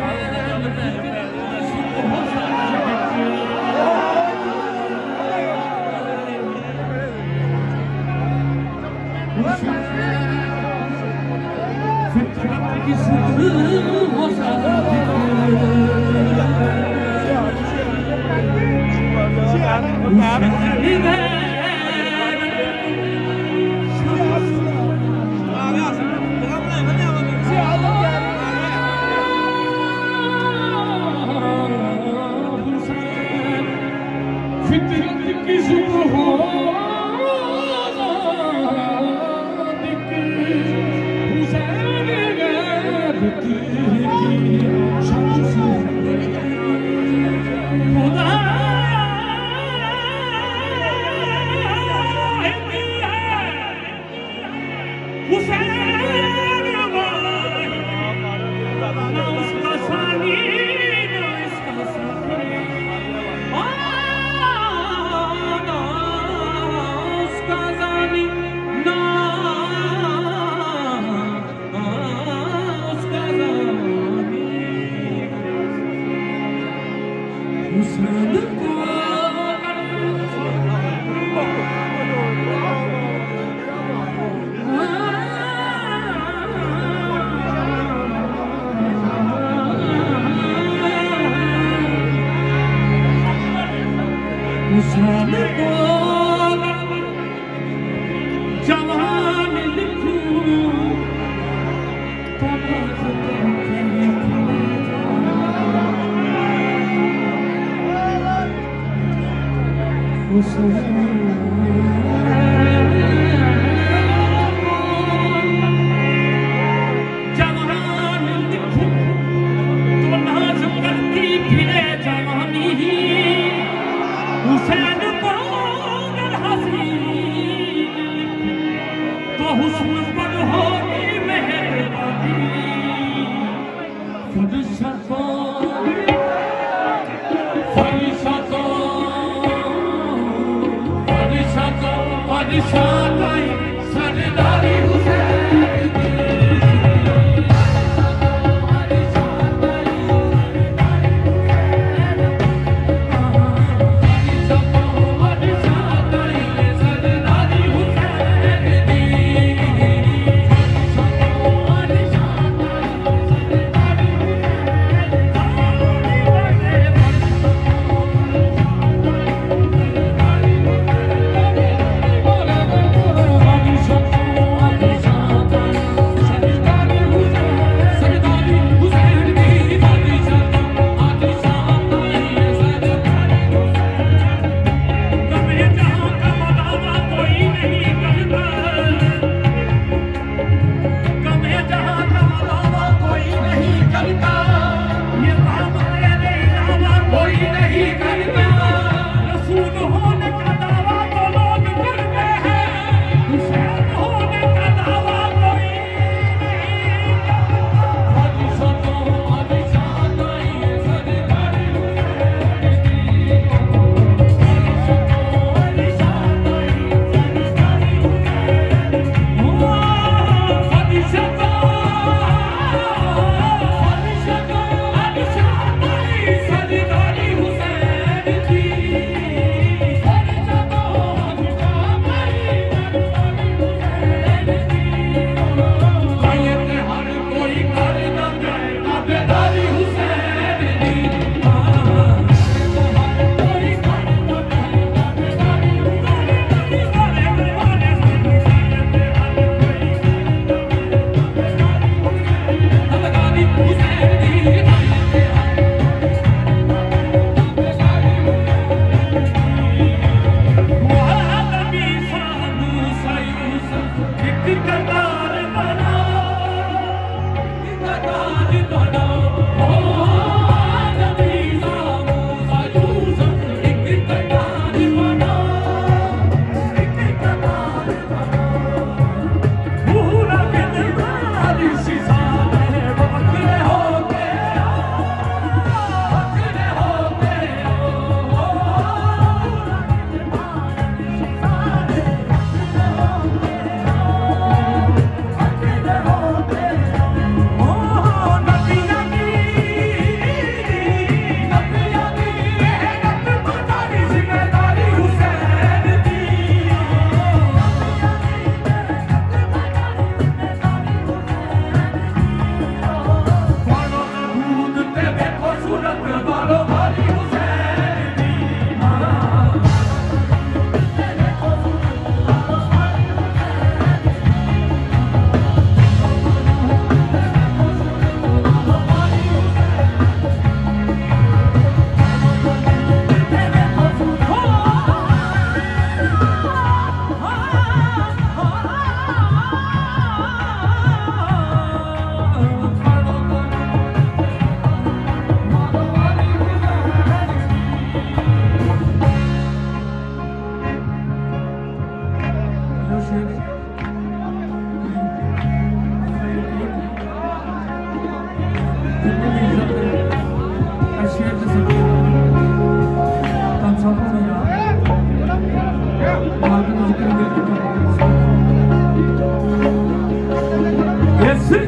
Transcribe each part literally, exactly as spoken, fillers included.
Thank you.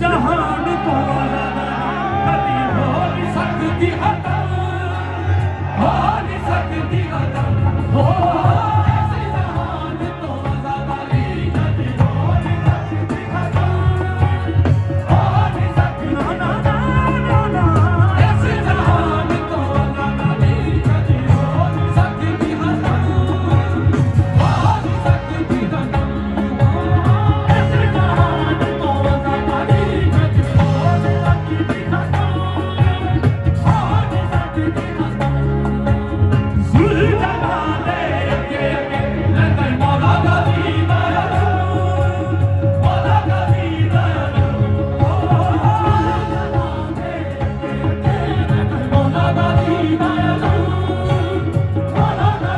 जहान तो कभी हो नहीं सकती खत्म, हो नहीं सकती खत्म, हो ऐसे जहान तो ज़्यादा नहीं कभी हो नहीं सकती खत्म, हो नहीं सकती ना ना ना ना ऐसे जहान तो ज़्यादा नहीं कभी हो नहीं सकती खत्म, हो नहीं सकती खत्म, ऐसे जहान तो ज़्यादा नहीं कभी हो नहीं सकती खत्म, हो नहीं सकती खत्म। सुलझना दे के लेकिन मौला का दीदार, मौला का दीदार, सुलझना दे के लेकिन मौला का दीदार, मौला का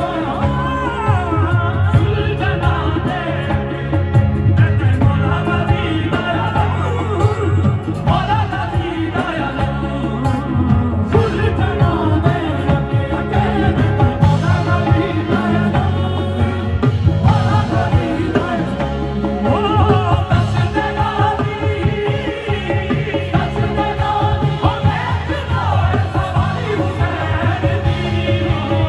दीदार, सुलझना दे लेकिन मौला का दीदार, मौला का दीदार, सुलझना दे के लेकिन मौला का दीदार, मौला का दीदार, ओ दस जगानी, दस जगानी हो देखना सवारी हुसैन दी, हो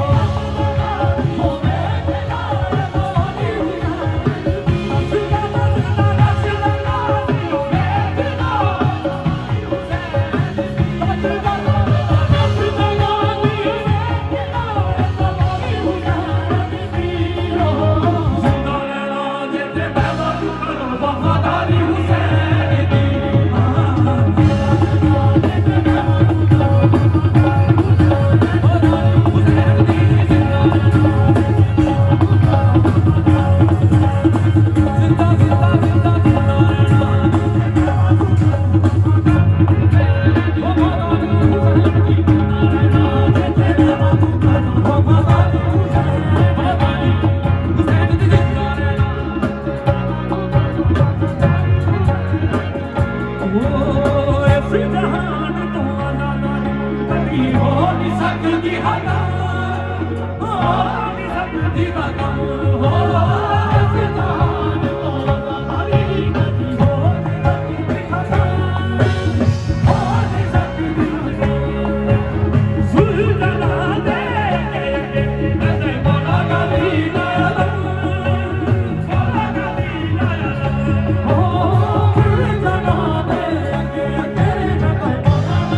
देखना सवारी हुसैन दी, दस जगानी, दस जगानी हो देखना सवारी हुसैन दी, दस जगानी, दस जगानी हो देखना सवारी हुसैन दी, हो जिंदा रहना जिते पैदा करो वफादारी हुसैन दी, ऐसे जहान तो ज़्यादा कभी हो नहीं सकती खत्म, हो नहीं सकती खत्म, हो ऐसे जहान तो ज़्यादा नहीं कभी हो नहीं सकती खत्म, हो नहीं सकती खत्म। सुलझना दे ऐसे मौला का दीदार, मौला का दीदार, हो सुलझना दे के लेकिन मौला का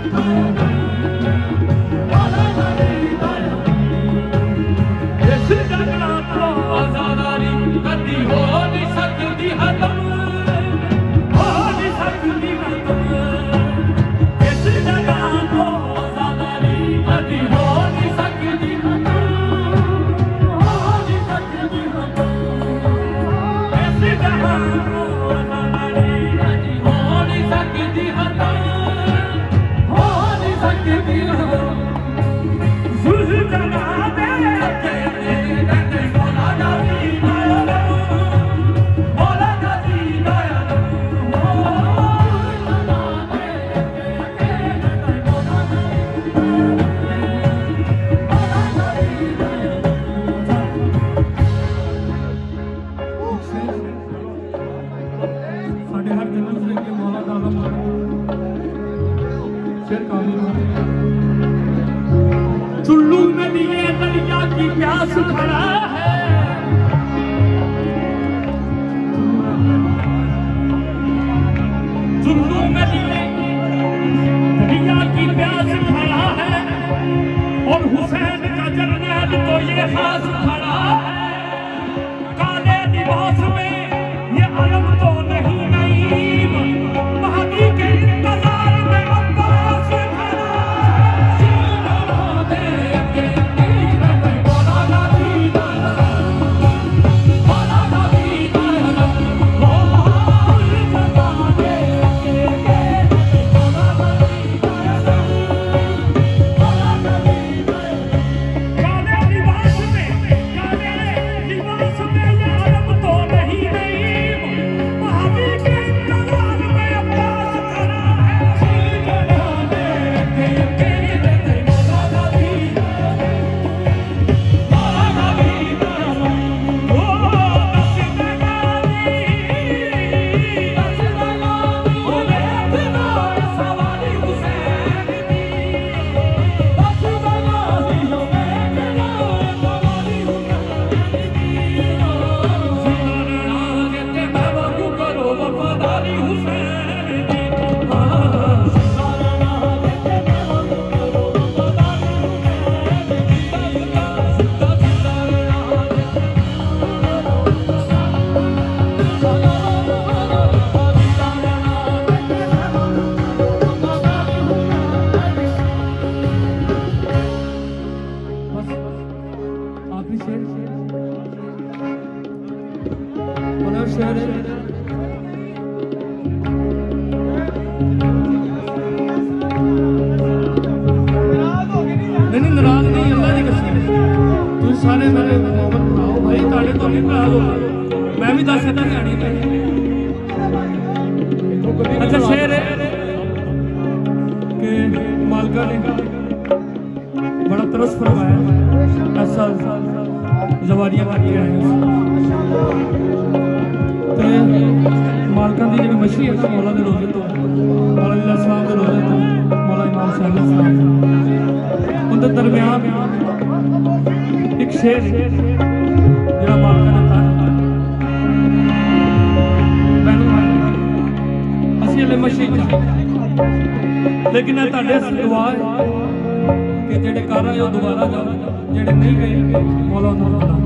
इस जगह तो आज़ादारी कभी हो नहीं सकती खत्म, हो नहीं सकती खत्म, इस जगह तो आज़ादारी कभी हो नहीं सकती खत्म, हो नहीं सकती खत्म, इस जगह तो आज़ादारी कभी हो नहीं सकती खत्म, हो नहीं सकती खत्म। सुलझना दे के लेकिन मौला का दीदार, मौला का दीदार, सुलझना दे के लेकिन मौला का साढ़े हर जन्नत से के मौला का आलम शेर कामिल चुल्लू में लिए दरिया की प्यास खड़ा है, चुल्लू में लिए दरिया की प्यास खड़ा है, और हुसैन का जरनैल तो ये खास खड़ा है, काले लिबास में ये अलम तो नहीं नईम, महदी के इंतजार में अब्बास खड़ा है, सुलझना दे के लेकिन मौला का दीदार, मौला का दीदार, हो सुलझना दे के लेकिन मौला का दीदार, मौला का दीदार, काले लिबास में काले नहीं नाराज नहीं, अल्लाह की कसम तुम सारे मेरे मोहब्बत बनाओ भाई, ताड़े तो नहीं नाराज हो, मैं भी दस इतना गानी है। अच्छा शेर है कि मालका ने बड़ा तरस फरमाया, ऐसा जवारियां करके आए ते मालका की जी मछली है मौला के रोजे तो मौला इस्लाम के रोजे तो मौला इमाम साहब उनके दरम्यान एक शेर जरा मालका ने कहा असी हले मछली लेकिन तुहाडे दुआ है कि जेडे कर आए दोबारा जाओ, जेडे नहीं गए मौला उन्होंने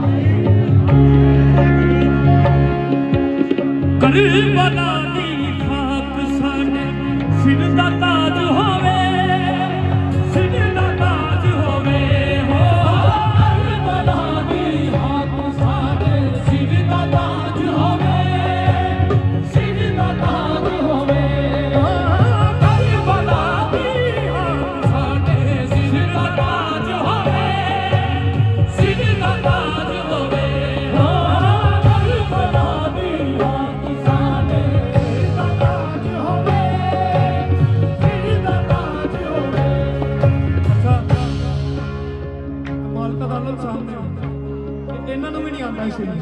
करबला दी खाक साडे सिर दा ताज होवे, सिर दा ताज होवे हो। करबला दी खाक साडे सिर दा ताज होवे, सिर दा ताज होवे। करबला दी खाक साडे सिर दा ताज होवे, सिर दा ताज होवे हो। करबला दी खाक साडे सिर दा ताज होवे, सिर दा ताज होवे। अच्छा मालका दा अल्लाह सामने इन्हां नूं भी नहीं आंदा शेर।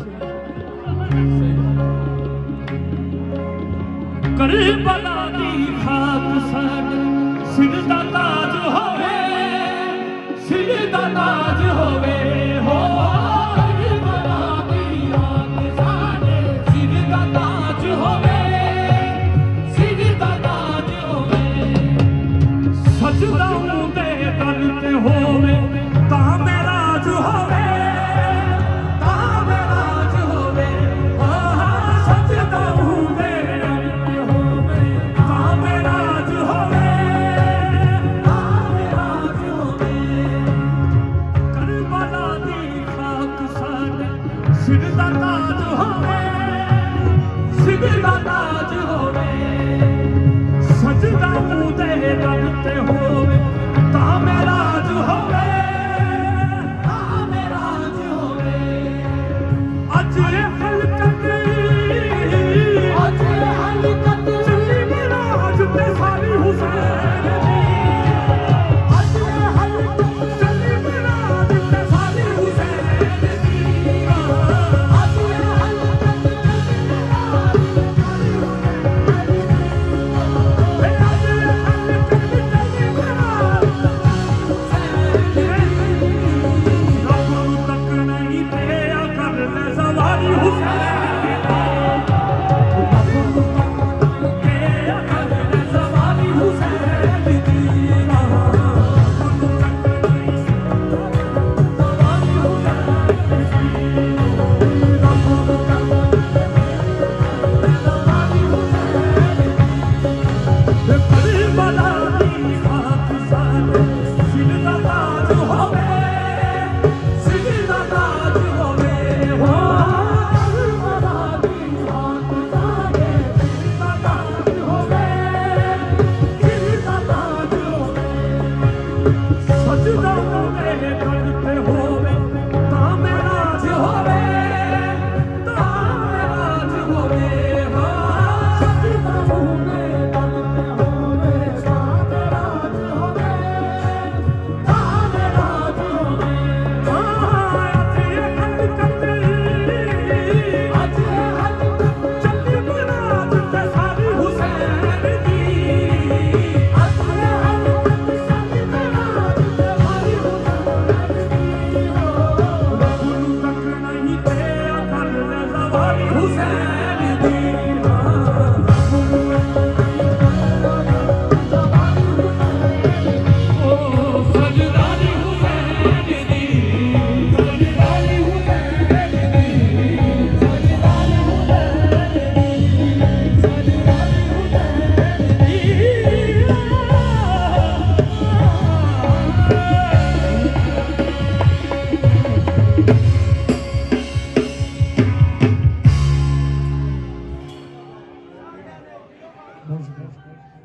करबला दी खाक साडे सिर दा ताज होवे, सिर दा ताज होवे हो। करबला दी खाक साडे सिर दा ताज होवे, सिर दा ताज होवे। सजदा उंदे दर ते होवे तां मेरा राज होवे, तां मेरा राज होवे। सजदा उंदे दर ते होवे तां मेरा राज होवे, तां मेरा राज होवे। करबला बहुत शुक्रिया।